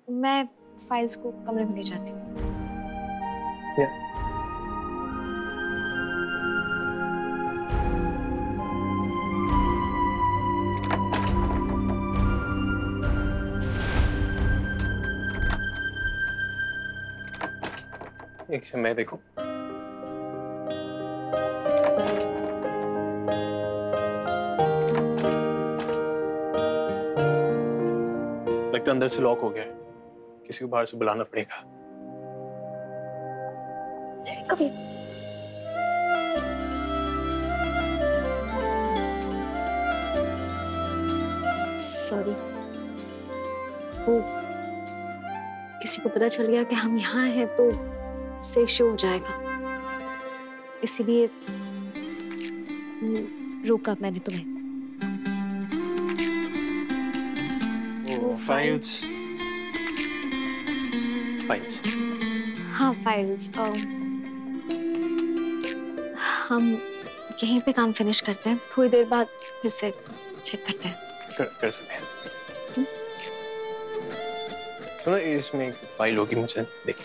मैं फाइल्स को कमरे में ले जाती हूँ। एक से मैं देखूं। लगता अंदर से लॉक हो गया है, किसी को बाहर से बुलाना पड़ेगा। कभी सॉरी, वो किसी को पता चल गया कि हम यहाँ हैं तो से शो हो जाएगा, इसीलिए रोका मैंने तुम्हें। वो फाइल्स हाँ फाइल्स, हम यहीं पे काम फिनिश करते हैं, थोड़ी देर बाद फिर से चेक करते हैं। कर सकते हैं। सुनो, इसमें एक फाइल होगी, मुझे देखना।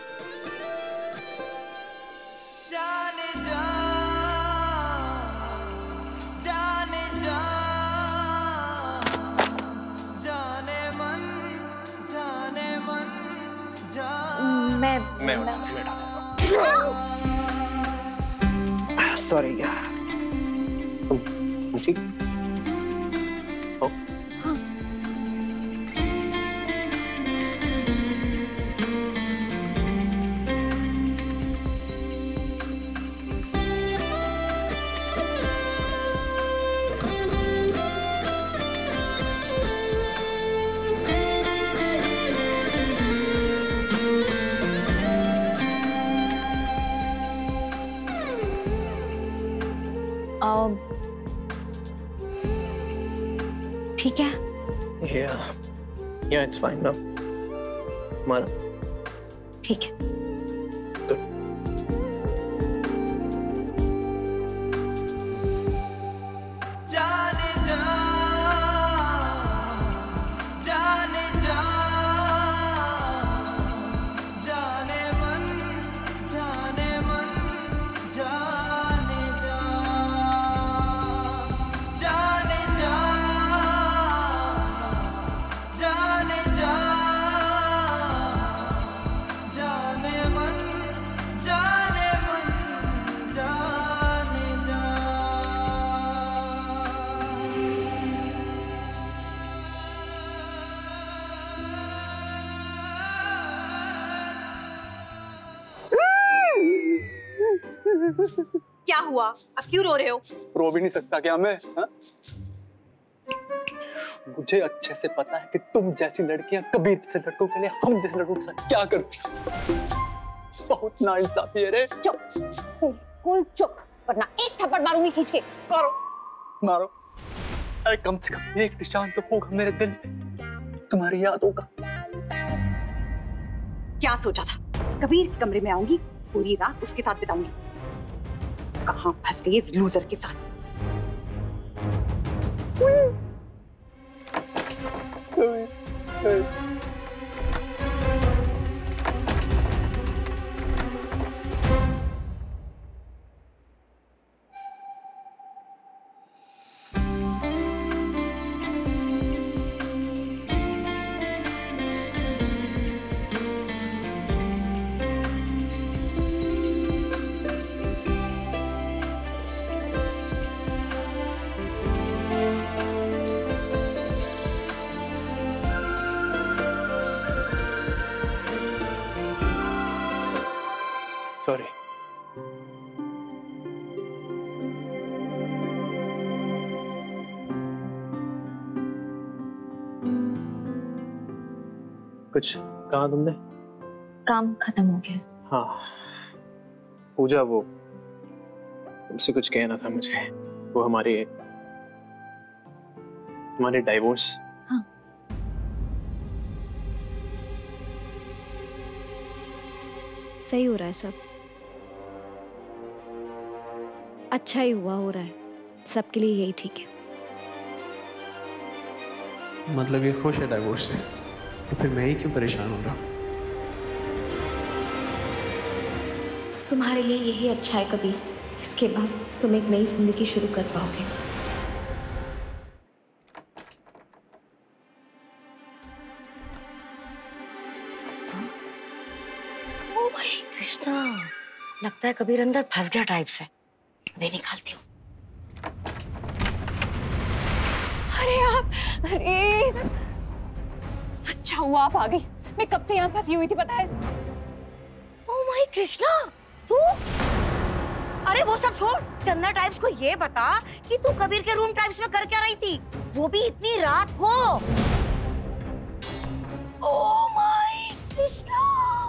मैं सॉरी यार। तुम ठीक हो? हाँ। ठीक है? Yeah, it's fine now. माना। ठीक है। Good. क्या हुआ? अब क्यों रो रहे हो? रो भी नहीं सकता क्या मैं? हा? मुझे अच्छे से पता है कि तुम जैसी लड़कियां कबीर जैसे लड़कों के लिए हम जैसे लड़कों के साथ क्या करती हो। बहुत नाइंसाफी है रे। चुप, बिल्कुल चुप, वरना एक थप्पड़ मारूंगी खींच के। मारो मारो, अरे कम से कम एक निशान तो होगा मेरे दिल में, तुम्हारी यादों का। क्या सोचा था? कबीर के कमरे में आऊंगी, पूरी रात उसके साथ बिताऊंगी। कहाँ फंस गई इस लूजर के साथ। Sorry. कुछ कहा तुमने? काम खत्म हो गया। हाँ पूजा, वो तुमसे कुछ कहना था मुझे। वो हमारे डाइवोर्स। हाँ सही हो रहा है सब, अच्छा ही हुआ हो रहा है, सबके लिए यही ठीक है। मतलब ये खुश है डाइवोर्स से? तो फिर मैं ही क्यों परेशान हो रहा हूँ? तुम्हारे लिए यही अच्छा है कबीर। इसके बाद तुम एक नई जिंदगी शुरू कर पाओगे। ओ भाई कृष्णा, लगता है कबीर अंदर फंस गया टाइप से। वे निकालती हूँ। अरे आप, अरे अच्छा हुआ आप आ गई। मैं कब से यहाँ फंसी हुई थी पता है। ओ माय कृष्णा, तू? अरे वो सब छोड़, चंदा टाइप्स को ये बता कि तू कबीर के रूम टाइप्स में कर क्या रही थी, वो भी इतनी रात को। Oh my Krishna.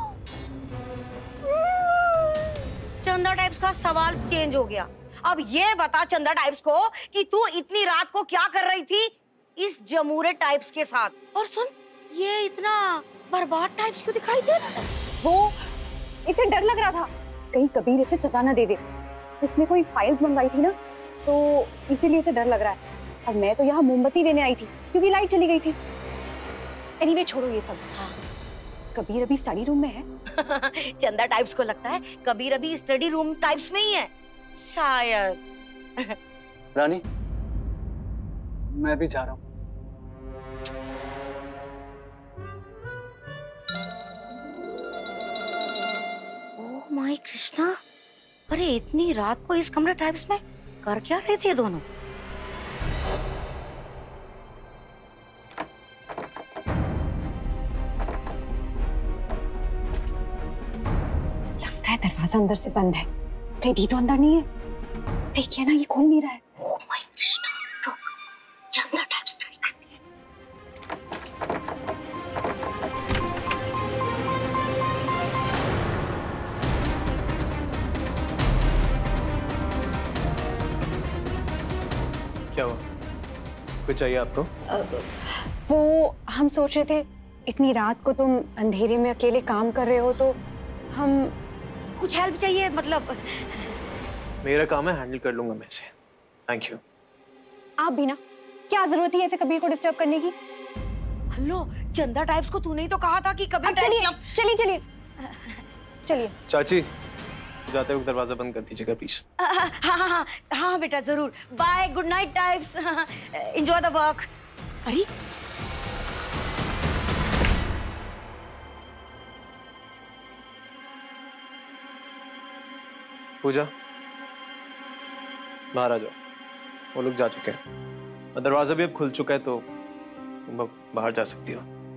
चंदा टाइप्स का सवाल चेंज हो गया। अब ये बता चंदा टाइप्स को कि तू इतनी रात को क्या कर रही थी इस जमूरे टाइप्स के साथ। और सुन, ये इतना बर्बाद टाइप्स क्यों दिखाई दे रहा है? वो इसे डर लग रहा था कहीं कबीर इसे सजा ना दे दे। इसने कोई फाइल्स मंगवाई थी ना, तो इसीलिए इसे डर लग रहा है। और मैं तो यहाँ मोमबत्ती देने आई थी क्योंकि लाइट चली गई थी। एनीवे छोड़ो ये सब। हाँ। कबीर अभी स्टडी रूम में है। चंदा टाइप्स को लगता है कबीर अभी स्टडी रूम टाइप्स में ही है शायद। रानी, मैं भी जा रहा हूँ। ओह माय कृष्णा, अरे इतनी रात को इस कमरे टाइप्स में कर क्या रहे थे दोनों? लगता है दरवाजा अंदर से बंद है। कहीं दी तो अंदर नहीं है। देखिए ना, ये खोल नहीं रहा है। ओह माय कृष्णा, रुक, चंदा टाइप्स ट्राई करती है। क्या हुआ? कुछ चाहिए आपको? वो हम सोच रहे थे इतनी रात को तुम अंधेरे में अकेले काम कर रहे हो, तो हम कुछ हेल्प चाहिए मतलब? मेरा काम है, हैंडल कर लूंगा मैं इसे। Thank you. आप भी ना, क्या जरूरत है ऐसे कबीर को डिस्टर्ब करने की? हेलो, चंदा टाइप्स को तूने ही तो कहा था कि कबीर अब चलिए चलिए चलिए चलिए। चाची, जाते वक्त दरवाजा बंद कर दीजिएगा प्लीज। हाँ हाँ हाँ हाँ बेटा, जरूर। Bye, good night types, enjoy the work. अरे पूजा, बाहर आ जाओ। वो लोग जा चुके हैं और दरवाजा भी अब खुल चुका है, तो तुम अब बाहर जा सकती हो।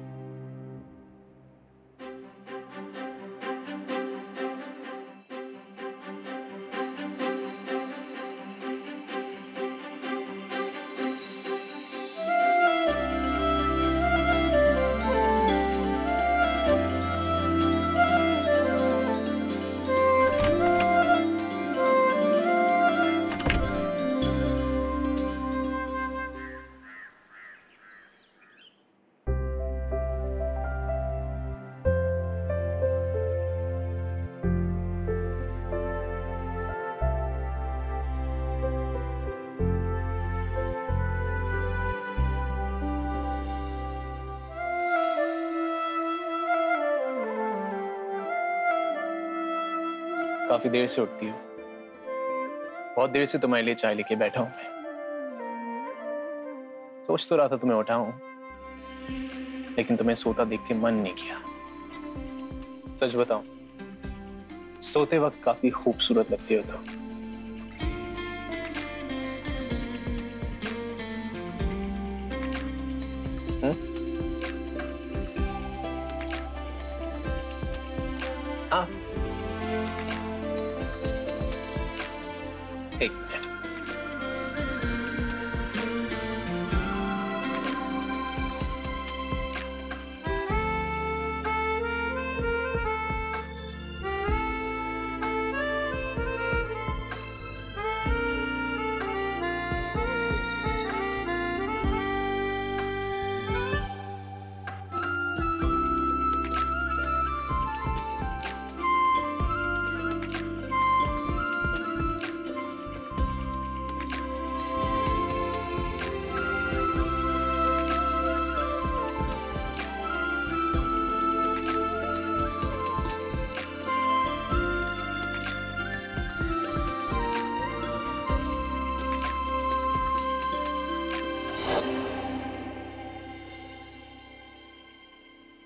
काफी देर से उठती हो। बहुत देर से तुम्हारे लिए चाय लेके बैठा हूं मैं। सोच तो रहा था तुम्हें उठाऊं, लेकिन तुम्हें सोता देख के मन नहीं किया। सच बताऊं, सोते वक्त काफी खूबसूरत लगती हो तुम। हाँ, एक मिनट।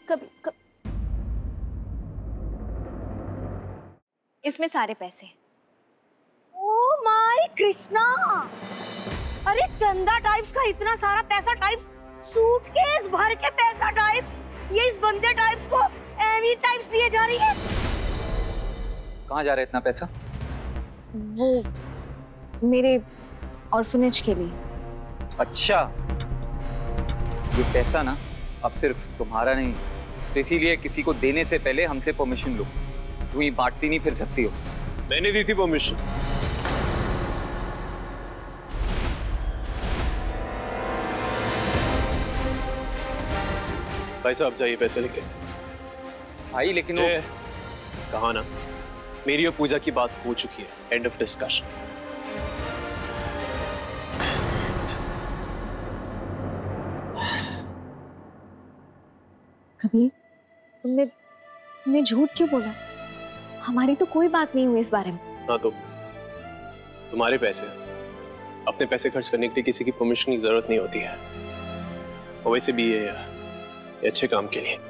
इसमें सारे पैसे। ओ माय कृष्णा, अरे चंदा टाइप्स का इतना सारा पैसा टाइप्स, सूटकेस भर के पैसा टाइप्स, ये इस बंदे टाइप्स को एमी टाइप्स दिए जा रही है। कहाँ जा रहा है इतना पैसा? वो मेरे ऑर्फनेज के लिए। अच्छा, ये पैसा ना अब सिर्फ तुम्हारा नहीं, तो इसीलिए किसी को देने से पहले हमसे परमिशन लो। तुम ये बांटती नहीं फिर सकती हो। मैंने दी थी परमिशन। भाई साहब जाइए पैसे लेके। भाई लेकिन कहा ना, मेरी और पूजा की बात हो चुकी है, एंड ऑफ डिस्कशन। कबीर, तुमने झूठ क्यों बोला? हमारी तो कोई बात नहीं हुई इस बारे में। हाँ तो तुम्हारे पैसे, अपने पैसे खर्च करने के लिए किसी की परमिशन की जरूरत नहीं होती है, और वैसे भी ये अच्छे काम के लिए।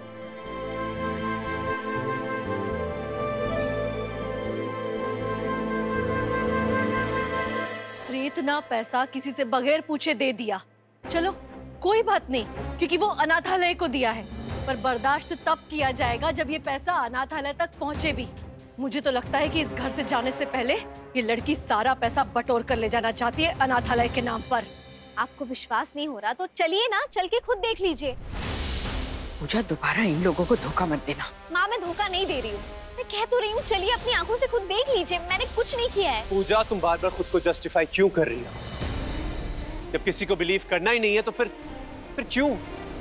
इतना पैसा किसी से बगैर पूछे दे दिया, चलो कोई बात नहीं, क्योंकि वो अनाथालय को दिया है, पर बर्दाश्त तब किया जाएगा जब ये पैसा अनाथालय तक पहुंचे भी। मुझे तो लगता है कि इस घर से जाने से पहले ये लड़की सारा पैसा बटोर कर ले जाना चाहती है अनाथालय के नाम पर। आपको विश्वास नहीं हो रहा तो चलिए ना, चल के खुद देख लीजिए। पूजा, दोबारा इन लोगों को धोखा मत देना। माँ, मैं धोखा नहीं दे रही हूँ, मैं कह तो रही हूँ चलिए अपनी आंखों से खुद देख लीजिए, मैंने कुछ नहीं किया है। पूजा, तुम बार बार खुद को जस्टिफाई क्यों कर रही हो? जब किसी को बिलीव करना ही नहीं है तो फिर क्यों?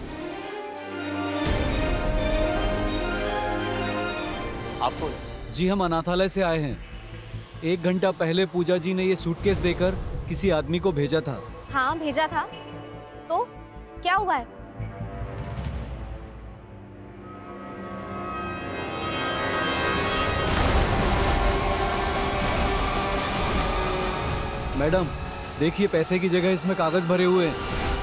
आपको? जी, हम अनाथालय से आए हैं। 1 घंटा पहले पूजा जी ने ये सूटकेस देकर किसी आदमी को भेजा था। हाँ भेजा था, तो क्या हुआ है? मैडम देखिए, पैसे की जगह इसमें कागज भरे हुए हैं।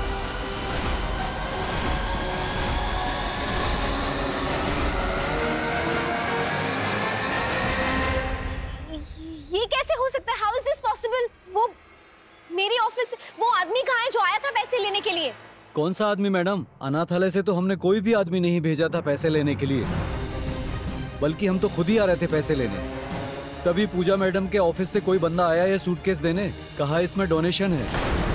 ये कैसे हो सकता है? How is this possible? वो मेरी ऑफिस, वो आदमी कहाँ है जो आया था पैसे लेने के लिए? कौन सा आदमी मैडम? अनाथालय से तो हमने कोई भी आदमी नहीं भेजा था पैसे लेने के लिए, बल्कि हम तो खुद ही आ रहे थे पैसे लेने। तभी पूजा मैडम के ऑफिस से कोई बंदा आया ये सूटकेस देने, कहा इसमें डोनेशन है।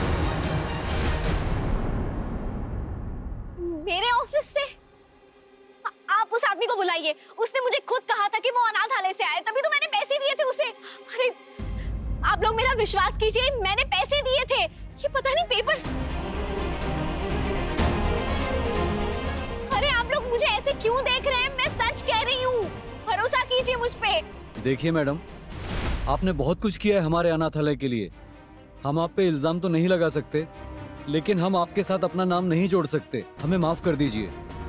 मेरे ऑफिस से? आप उस आदमी को बुलाइए, उसने मुझे खुद कहा था कि वो अनाथालय से आए, तभी तो मैंने पैसे दिए थे उसे। अरे आप लोग मेरा विश्वास कीजिए, मैंने पैसे दिए थे। ये पता नहीं पेपर्स। अरे आप लोग मुझे ऐसे क्यों देख रहे हैं? मैं सच कह रही हूँ, भरोसा कीजिए मुझ पे। देखिए मैडम, आपने बहुत कुछ किया है हमारे अनाथालय के लिए। हम आप पे इल्जाम तो नहीं लगा सकते, लेकिन हम आपके साथ अपना नाम नहीं जोड़ सकते। हमें माफ कर दीजिए।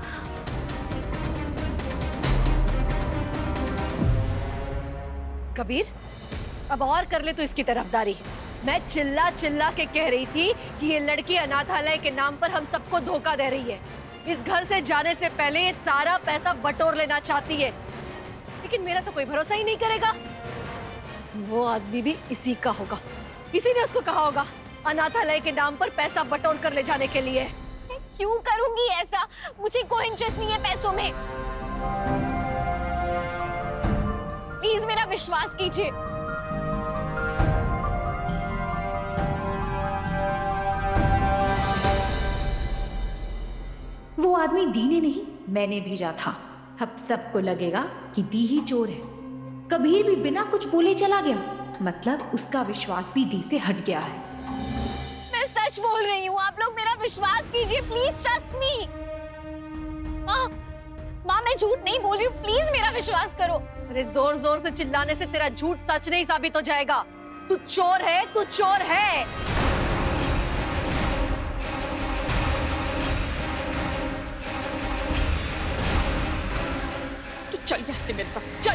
कबीर, अब और कर ले तो इसकी तरफदारी। मैं चिल्ला चिल्ला के कह रही थी कि ये लड़की अनाथालय के नाम पर हम सबको धोखा दे रही है। इस घर से जाने से पहले ये सारा पैसा बटोर लेना चाहती है, लेकिन मेरा तो कोई भरोसा ही नहीं करेगा। वो आदमी भी इसी का होगा, इसी ने उसको कहा होगा अनाथालय के नाम पर पैसा बटोर कर ले जाने के लिए। मैं क्यों करूंगी ऐसा? मुझे कोई इंटरेस्ट नहीं है पैसों में। प्लीज मेरा विश्वास कीजिए। वो आदमी दी ने नहीं, मैंने भेजा था। अब सबको लगेगा कि दी ही चोर है। कबीर भी बिना कुछ बोले चला गया, मतलब उसका विश्वास भी दी से हट गया है। मैं सच बोल रही हूँ, आप लोग मेरा विश्वास कीजिए, प्लीज ट्रस्ट मी। माँ, मैं झूठ नहीं बोल रही हूँ, प्लीज मेरा विश्वास करो। अरे जोर जोर से चिल्लाने से तेरा झूठ सच नहीं साबित हो जाएगा। तू चोर है, तू चोर है। तू चल यहाँ से मेरे साथ, चल।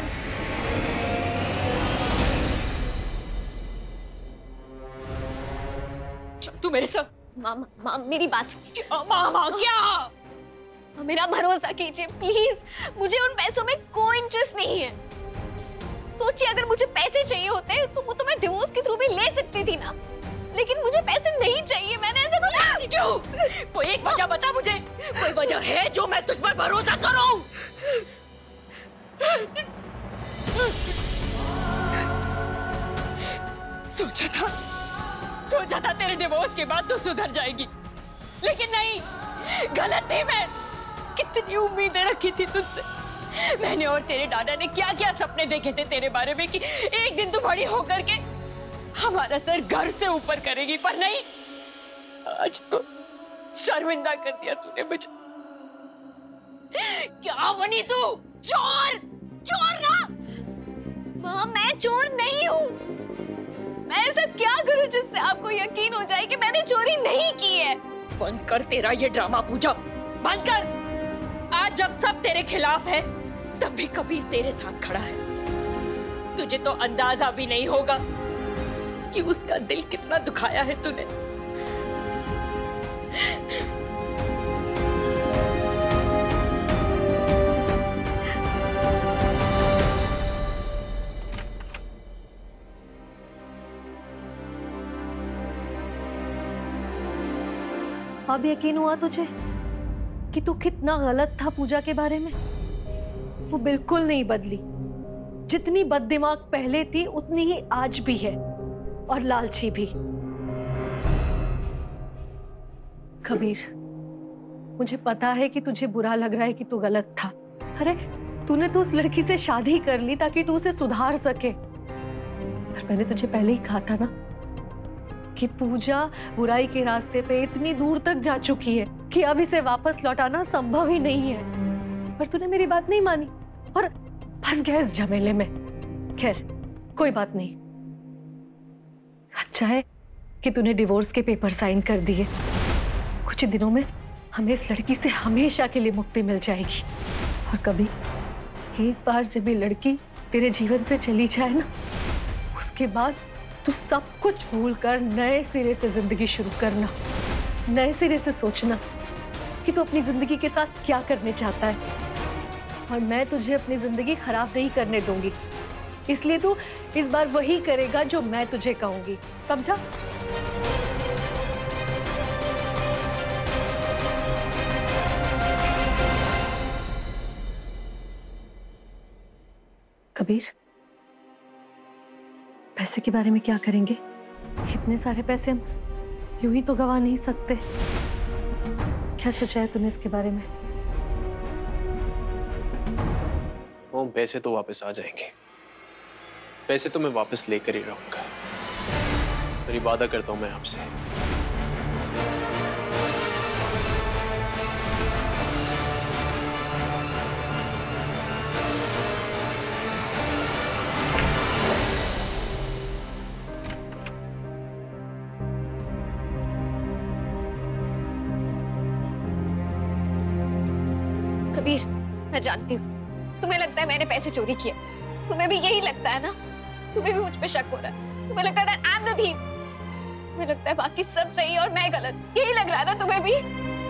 चल तू मेरे साथ। माँ, मेरी बात सुनिए। मामा क्या? मेरा भरोसा कीजिए प्लीज, मुझे उन पैसों में कोई इंटरेस्ट नहीं है। सोचिए अगर मुझे पैसे चाहिए होते तो वो तो मैं डिवोर्स के थ्रू भी ले सकती थी ना, लेकिन मुझे पैसे नहीं चाहिए। मैंने ऐसा कोई एक वजह बता मुझे, कोई वजह है जो मैं तुझ पर भरोसा करूं? सोचा था तेरे डिवोर्स के बाद तो सुधर जाएगी, लेकिन नहीं, गलत थी मैं। कितनी उम्मीदें रखी थी तुझसे। मैंने और तेरे दादा ने क्या क्या सपने देखे थे तेरे बारे में कि एक दिन तू बड़ी होकर के हमारा सर घर से ऊपर करेगी, पर नहीं, आज तो शर्मिंदा कर दिया तूने मुझे। क्या बनी तू? चोर! चोर ना! माँ, मैं चोर नहीं हूँ। मैं ऐसा क्या करूँ जिससे आपको यकीन हो जाए कि मैंने चोरी नहीं की है? बंद कर तेरा ये ड्रामा पूजा, बंद कर। आज जब सब तेरे खिलाफ है, तब भी कबीर तेरे साथ खड़ा है। तुझे तो अंदाजा भी नहीं होगा कि उसका दिल कितना दुखाया है तूने। अब यकीन हुआ तुझे कि तू कितना गलत था पूजा के बारे में? तू बिल्कुल नहीं बदली। जितनी बददिमाग पहले थी उतनी ही आज भी है, और लालची भी। कबीर, मुझे पता है कि तुझे बुरा लग रहा है कि तू गलत था। अरे तूने तो उस लड़की से शादी कर ली ताकि तू उसे सुधार सके। पर मैंने तुझे पहले ही कहा था ना कि पूजा बुराई के रास्ते पे इतनी दूर तक जा चुकी है कि अब इसे वापस लौटाना संभव ही नहीं है। पर तूने मेरी बात नहीं मानी और फंस गया इस झमेले में। खैर कोई बात नहीं, अच्छा है कि तूने डिवोर्स के पेपर साइन कर दिए। कुछ दिनों में हमें इस लड़की से हमेशा के लिए मुक्ति मिल जाएगी। और कभी एक बार जब ये लड़की तेरे जीवन से चली जाए ना, उसके बाद तू सब कुछ भूलकर नए सिरे से जिंदगी शुरू करना। नए सिरे से सोचना कि तू अपनी जिंदगी के साथ क्या करने चाहता है। और मैं तुझे अपनी जिंदगी खराब नहीं करने दूंगी, इसलिए तू इस बार वही करेगा जो मैं तुझे कहूंगी, समझा? कबीर, पैसे के बारे में क्या करेंगे? इतने सारे पैसे हम यूं ही तो गवा नहीं सकते। क्या सोचा है तूने इसके बारे में? वो पैसे तो वापस आ जाएंगे। पैसे तो मैं वापस लेकर ही रहूंगा। मेरी वादा करता हूं मैं आपसे। कबीर, मैं जानती हूँ तुम्हें लगता है मैंने पैसे चोरी किए। तुम्हें भी यही लगता है ना? तुम्हें भी मुझ पे शक हो रहा है। तुम्हें लगता है that I'm the thief। तुम्हें लगता है बाकी सब सही और मैं गलत। यही लग रहा है ना तुम्हें भी?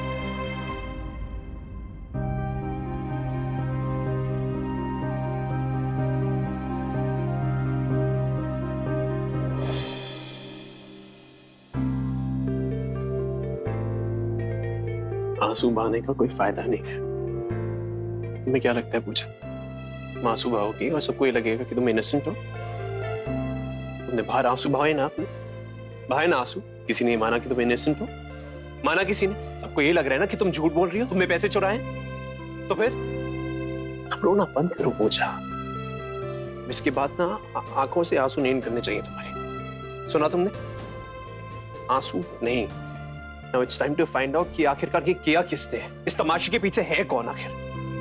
आंसू बहाने का कोई फायदा नहीं है। तुम्हें क्या लगता है पूछा? तुम आंसू बहाओगी और सबको ये लगेगा कि तुम इनोसेंट हो। तुमने बाहर आंसू बहाए ना, आपने बहाए ना आंसू। किसी ने माना कि तुम इनोसेंट हो? माना किसी ने? सबको ये लग रहा है ना कि तुम झूठ बोल रही हो, तुमने पैसे चुराए। तो फिर अब रोना बंद करो पूछा। इसके बाद ना आंखों से आंसू नहीं करने चाहिए तुम्हारे। सुना तुमने? आंसू नहीं। Now it's time to find out कि आखिरकार ये किया किसने? इस तमाशे के पीछे है कौन आखिर?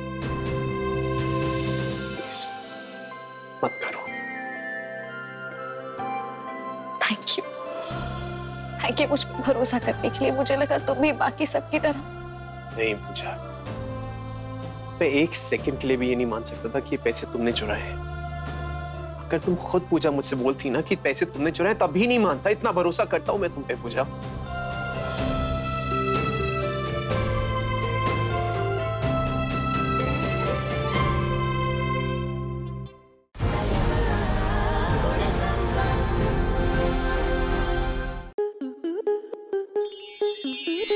Please, मत करो। थैंक यू मुझ पर भरोसा करने के लिए। मुझे लगा तुम भी बाकी सबकी तरह। नहीं पूछा, मैं एक सेकंड के लिए भी ये नहीं मान सकता था कि ये पैसे तुमने चुराए हैं। अगर तुम खुद पूजा मुझसे बोलती ना कि पैसे तुमने चुराए, तभी नहीं मानता। इतना भरोसा करता हूं मैं तुम पे पूजा।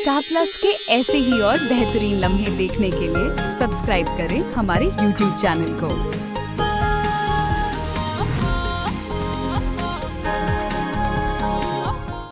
स्टार प्लस के ऐसे ही और बेहतरीन लम्हे देखने के लिए सब्सक्राइब करें हमारे YouTube चैनल को।